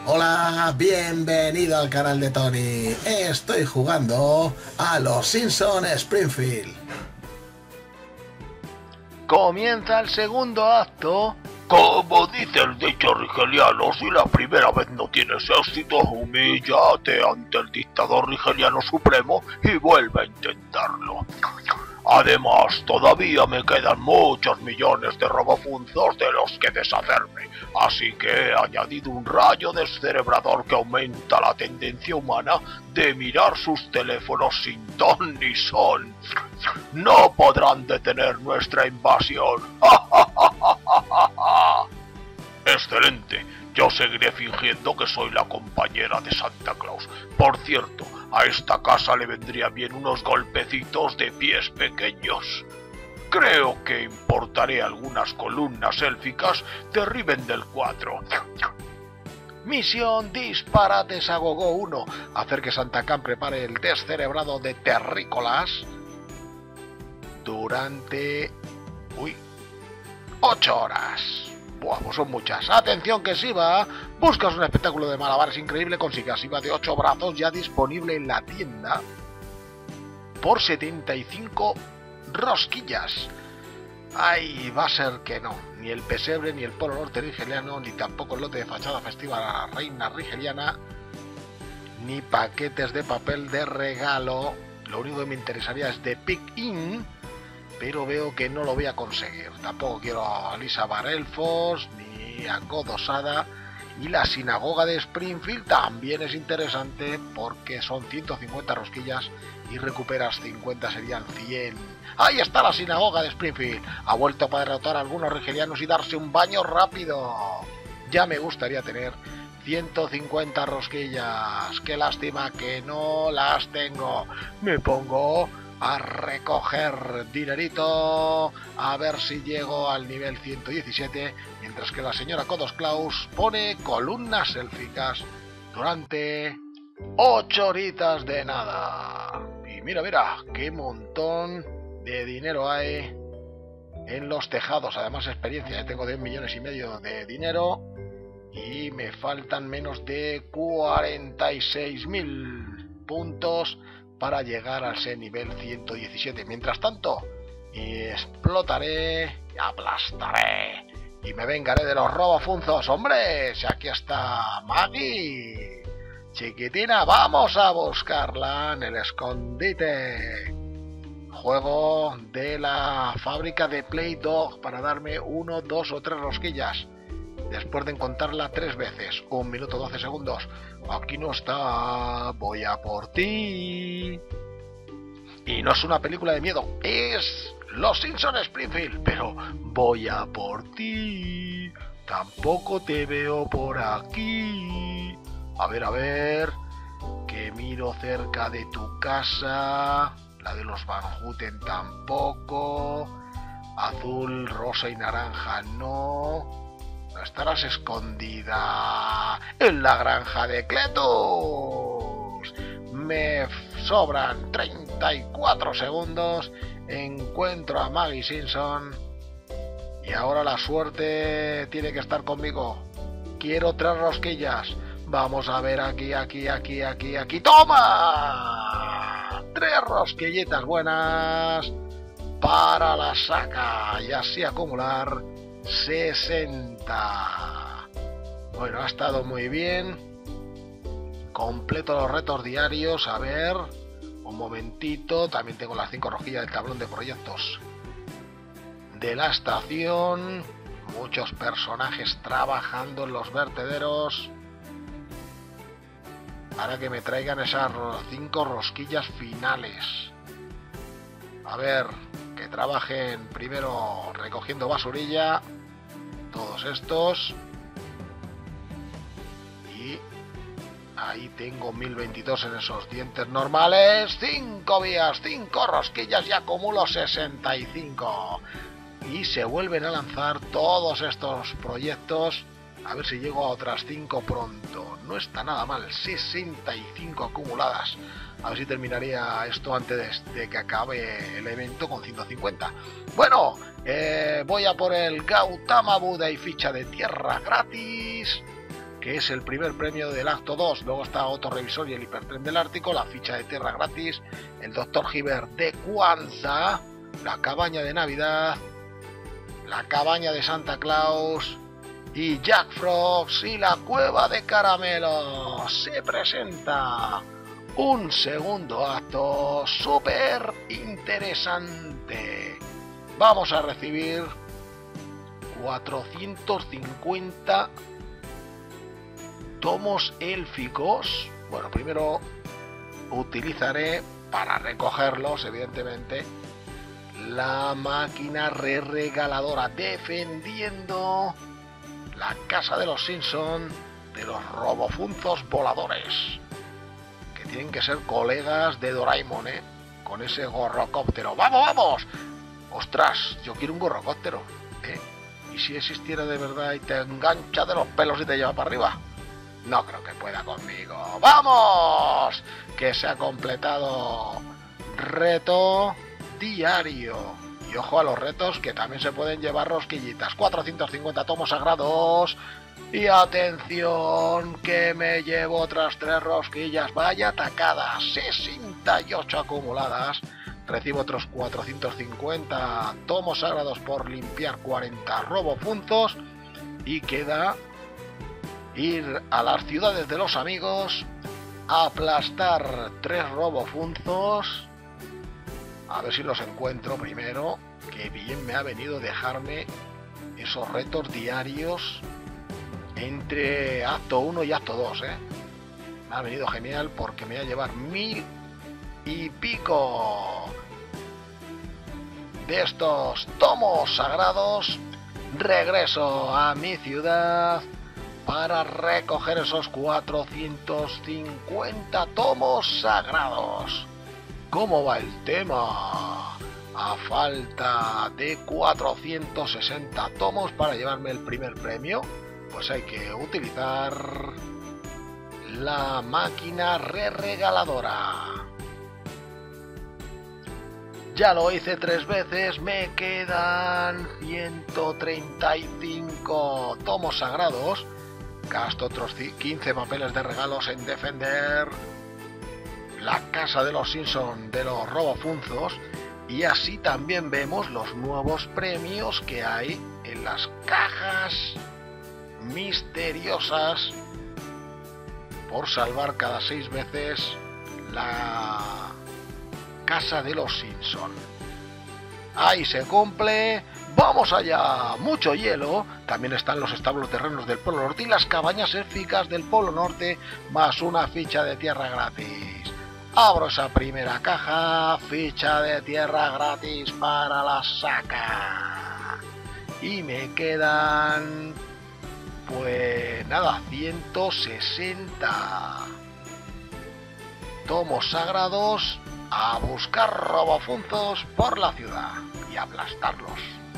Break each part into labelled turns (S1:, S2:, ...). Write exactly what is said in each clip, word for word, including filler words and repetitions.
S1: Hola, bienvenido al canal de Tony. Estoy jugando a los Simpson Springfield.
S2: Comienza el segundo acto.
S3: Como dice el dicho rigeliano, si la primera vez no tienes éxito, humíllate ante el dictador rigeliano supremo y vuelve a intentarlo. Además, todavía me quedan muchos millones de robofunzos de los que deshacerme, así que he añadido un rayo descerebrador que aumenta la tendencia humana de mirar sus teléfonos sin ton ni son. No podrán detener nuestra invasión. ¡Excelente! Yo seguiré fingiendo que soy la compañera de Santa Claus. Por cierto, a esta casa le vendría bien unos golpecitos de pies pequeños. Creo que importaré algunas columnas élficas de Rivendell cuatro.
S2: Misión disparates a Gogo uno. Hacer que Santa Can prepare el descerebrado de terrícolas durante... Uy, ocho horas. Buah, pues son muchas. Atención que Siva, buscas un espectáculo de malabares increíble, consigas Siva de ocho brazos ya disponible en la tienda por setenta y cinco rosquillas. Ay, va a ser que no. Ni el pesebre, ni el polo norte rigeliano, ni tampoco el lote de fachada festiva a la reina rigeliana, ni paquetes de papel de regalo. Lo único que me interesaría es de pick-in, pero veo que no lo voy a conseguir. Tampoco quiero a Lisa Barelfos, ni a Godosada. Y la sinagoga de Springfield también es interesante porque son ciento cincuenta rosquillas y recuperas cincuenta, serían cien. ¡Ahí está la sinagoga de Springfield! Ha vuelto para derrotar a algunos rigelianos y darse un baño rápido. Ya me gustaría tener ciento cincuenta rosquillas. ¡Qué lástima que no las tengo! Me pongo a recoger dinerito, a ver si llego al nivel ciento diecisiete, mientras que la señora Codos Claus pone columnas élficas durante ocho horitas de nada. Y mira, mira, qué montón de dinero hay en los tejados. Además, experiencia, ya tengo diez millones y medio de dinero y me faltan menos de cuarenta y seis mil puntos para llegar al ese nivel ciento diecisiete. Mientras tanto, explotaré y aplastaré y me vengaré de los robofunzos. ¡Hombre! Si aquí está Maggie, chiquitina, vamos a buscarla en el escondite. Juego de la fábrica de Play-Doh para darme uno, dos o tres rosquillas. Después de encontrarla tres veces, un minuto doce segundos. Aquí no está, voy a por ti. Y no es una película de miedo, es Los Simpson Springfield, pero voy a por ti. Tampoco te veo por aquí. A ver, a ver, que miro cerca de tu casa. La de los Van Houten tampoco. Azul, rosa y naranja no. Estarás escondida en la granja de Cletus. Me sobran treinta y cuatro segundos. Encuentro a Maggie Simpson y ahora la suerte tiene que estar conmigo. Quiero tres rosquillas. Vamos a ver aquí, aquí, aquí, aquí, aquí. ¡Toma! Tres rosquillitas buenas para la saca y así acumular sesenta. Bueno, ha estado muy bien. Completo los retos diarios. A ver, un momentito. También tengo las cinco rosquillas del tablón de proyectos de la estación. Muchos personajes trabajando en los vertederos para que me traigan esas cinco rosquillas finales. A ver, que trabajen primero recogiendo basurilla, todos estos, y ahí tengo mil veintidós en esos dientes normales. Cinco vías, cinco rosquillas y acumulo sesenta y cinco, y se vuelven a lanzar todos estos proyectos. A ver si llego a otras cinco pronto. No está nada mal, sesenta y cinco acumuladas. A ver si terminaría esto antes de que acabe el evento con ciento cincuenta. Bueno, eh, voy a por el Gautama Buda y ficha de tierra gratis. que es el primer premio del acto dos. Luego está Otto Revisor y el Hipertren del Ártico, la ficha de tierra gratis, el doctor Hibbert de Kwanzaa, la cabaña de Navidad, la cabaña de Santa Claus y Jack Frost y la cueva de Caramelo. Se presenta un segundo acto súper interesante. Vamos a recibir cuatrocientos cincuenta tomos élficos. Bueno, primero utilizaré para recogerlos, evidentemente, la máquina re-regaladora, defendiendo la casa de los Simpson de los robofunzos voladores, que tienen que ser colegas de Doraemon, ¿eh? Con ese gorrocóptero. ¡Vamos, vamos! ¡Ostras! Yo quiero un gorrocóptero, ¿eh? ¿Y si existiera de verdad y te engancha de los pelos y te lleva para arriba? No creo que pueda conmigo. ¡Vamos! Que se ha completado reto diario. Y ojo a los retos, que también se pueden llevar rosquillitas. cuatrocientos cincuenta tomos sagrados. Y atención, que me llevo otras tres rosquillas. Vaya atacadas. sesenta y ocho acumuladas. Recibo otros cuatrocientos cincuenta tomos sagrados por limpiar cuarenta robofunzos. Y queda ir a las ciudades de los amigos, aplastar tres robofunzos. A ver si los encuentro primero. Que bien me ha venido dejarme esos retos diarios entre acto uno y acto dos, ¿eh? Me ha venido genial porque me voy a llevar mil y pico de estos tomos sagrados. Regreso a mi ciudad para recoger esos cuatrocientos cincuenta tomos sagrados. ¿Cómo va el tema? A falta de cuatrocientos sesenta tomos para llevarme el primer premio, pues hay que utilizar la máquina re-regaladora. Ya lo hice tres veces, me quedan ciento treinta y cinco tomos sagrados. Gasto otros quince papeles de regalos en defender la casa de los Simpson de los robofunzos. Y así también vemos los nuevos premios que hay en las cajas misteriosas por salvar cada seis veces la casa de los Simpson. Ahí se cumple. ¡Vamos allá! Mucho hielo. También están los establos terrenos del Polo Norte y las cabañas élficas del Polo Norte, más una ficha de tierra gratis. Abro esa primera caja, ficha de tierra gratis para la saca. Y me quedan, pues nada, ciento sesenta tomos sagrados a buscar robofunzos por la ciudad y aplastarlos.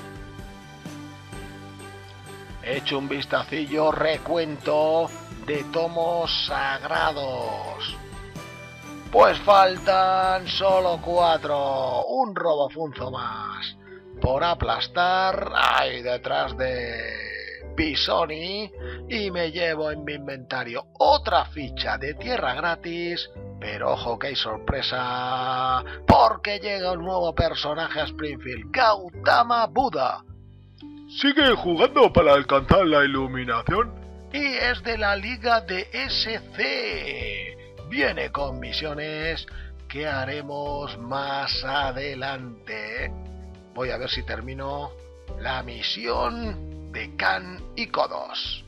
S2: He hecho un vistacillo, recuento de tomos sagrados. Pues faltan solo cuatro, un robofunzo más por aplastar ahí detrás de Pisoni, y me llevo en mi inventario otra ficha de tierra gratis. Pero ojo que hay sorpresa, porque llega un nuevo personaje a Springfield, Gautama Buda.
S3: ¿Sigue jugando para alcanzar la iluminación?
S2: Y es de la liga de S C. Viene con misiones que haremos más adelante. Voy a ver si termino la misión de Kan y Kodos,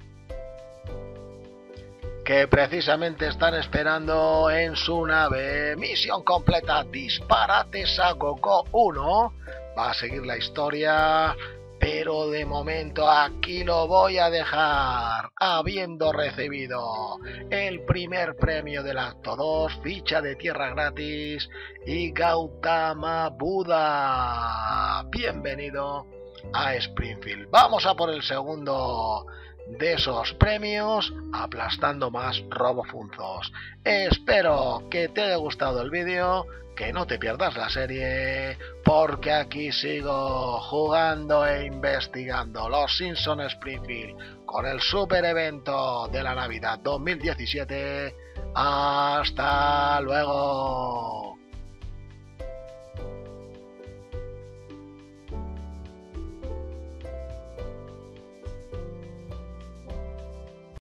S2: que precisamente están esperando en su nave. Misión completa, disparates a Gogo uno. Va a seguir la historia, pero de momento aquí lo voy a dejar, habiendo recibido el primer premio del acto dos, ficha de tierra gratis y Gautama Buda. Bienvenido a Springfield. Vamos a por el segundo de esos premios aplastando más robofunzos. Espero que te haya gustado el vídeo, que no te pierdas la serie, porque aquí sigo jugando e investigando los Simpsons Springfield con el super evento de la Navidad dos mil diecisiete. ¡Hasta luego!